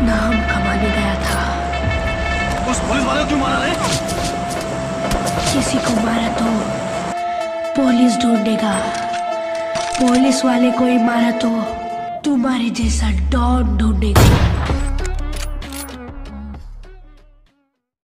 नाम कमाने गया था। उस पुलिस वाले को क्यों मारा रे? किसी को मारा तो पुलिस ढूंढेगा, पुलिस वाले को ही मारा तो तुम्हारे जैसा डॉन ढूंढेगा।